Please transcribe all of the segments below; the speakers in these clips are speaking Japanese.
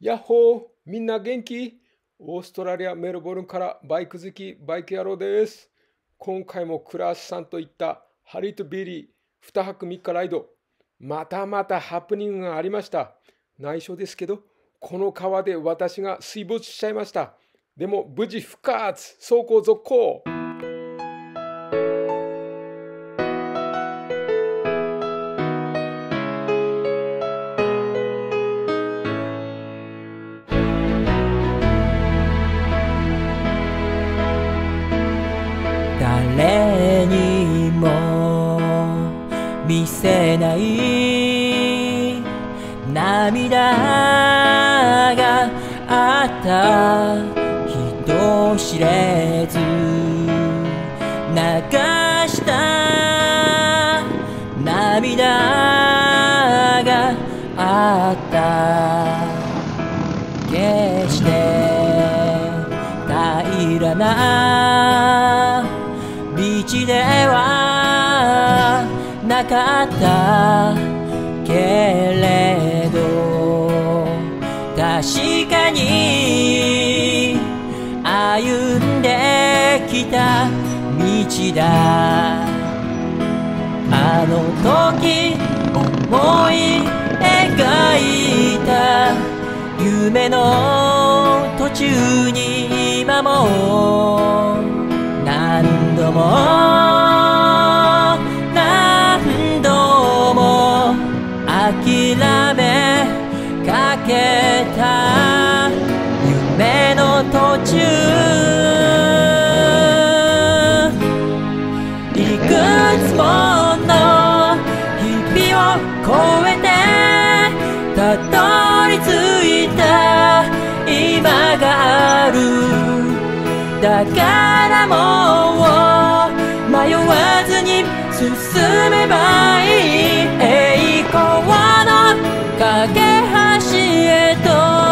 やっほー、みんな元気？オーストラリア・メルボルンからバイク好き、バイク野郎です。今回もクラスさんと行ったハリーとビリー2泊3日ライド。またまたハプニングがありました。内緒ですけど、この川で私が水没しちゃいました。でも無事復活、走行続行。 誰にも見せない涙があった人知れず流した涙があった決して平らな道ではなかったけれど確かに歩んできた道だ。あの時思い描いた夢の途中に今も何度も何度も諦めかけた夢の途中、いくつもの日々を越えてたどり着いた今がある。だからもう迷わずに進めばいい栄光の架け橋へと。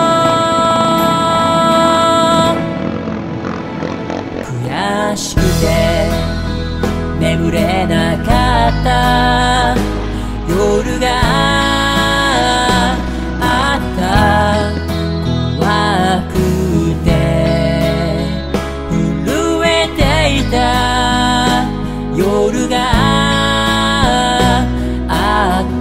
悔しくて眠れなかった夜があった。怖く夜があった。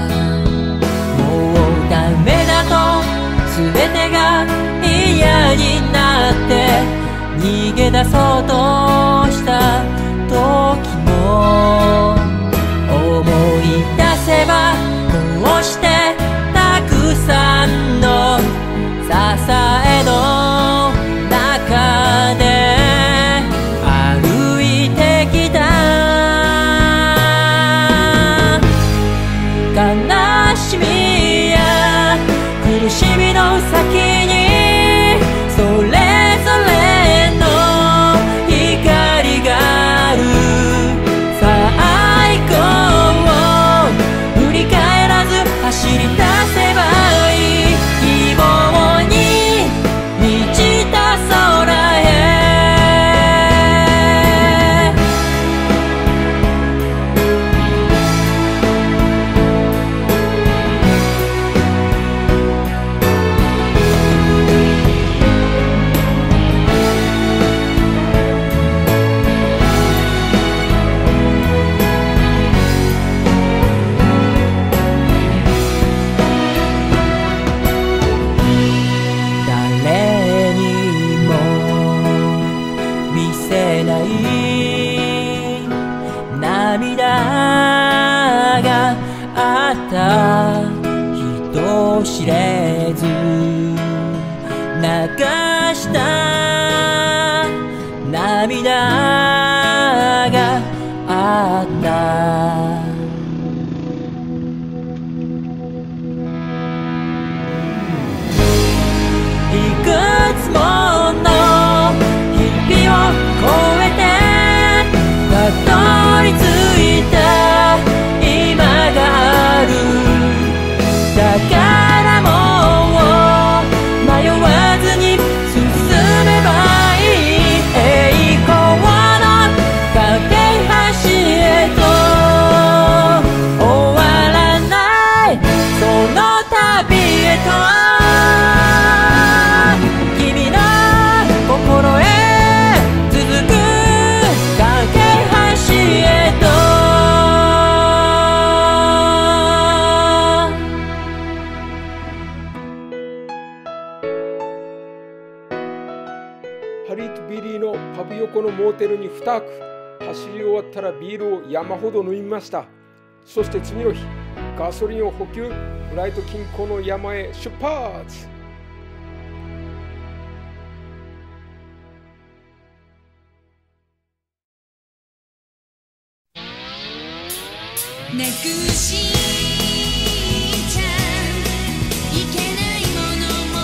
もうダメだと全てが嫌になって逃げ出そうとした時も思い出せばこうしてたくさんの支えの中で悲しみや苦しみの先にそれぞれの光がある。最高を振り返らず走り出せばいい。希望に満ちた空へ。涙があった人知れず流した涙があった。いくつもの日々を越えてたどり着いた今がある。だからもう迷わずに進めばいい栄光の架け橋へと。 モーテルに2泊、走り終わったらビールを山ほど飲みました。そして次の日、ガソリンを補給、フライト近郊の山へ出発。 なくしちゃいけないものも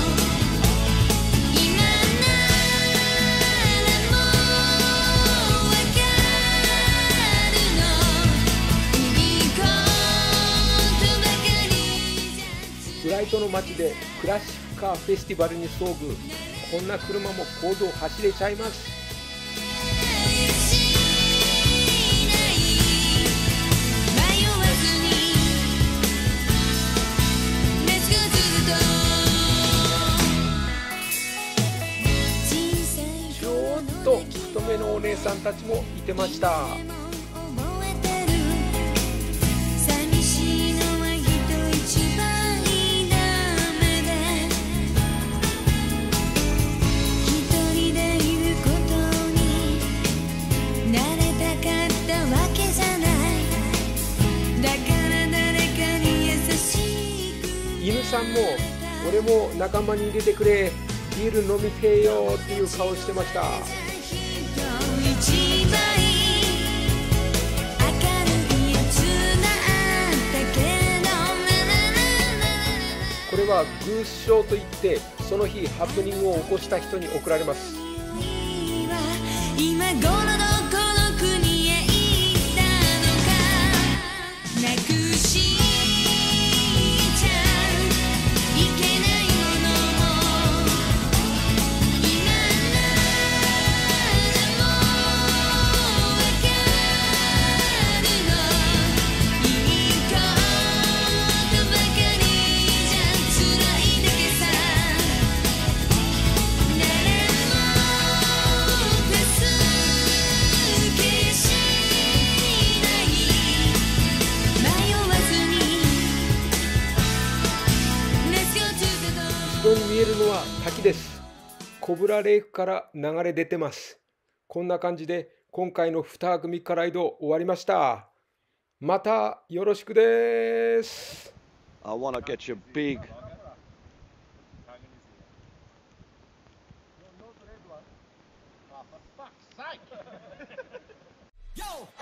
今ならもうわかるの。いいことばかりじゃフライトの街でクラシックカーフェスティバルに遭遇。こんな車も公道を走れちゃいます。太めのお姉さんたちもいてました。 寂しいのは人一倍ダメで、一人でいることに慣れたかったわけじゃない。だから誰かに優しく。 犬さんも俺も仲間に入れてくれ、ビール飲みてえよっていう顔してました。これはグース賞といって、その日ハプニングを起こした人に贈られます。 今頃どこの国へ行ったのか。なくしちゃいけないものも今ならもうわかるの。いいことばかりじゃ辛いだけさ。誰も助けしない迷わずに Let's go to the door。 後ろに見えるのは滝です。コブラレイクから流れ出てます。こんな感じで今回の2泊3日ライド終わりました。またよろしくです。 I want to get you big. Oh, for fuck's sake! Yo!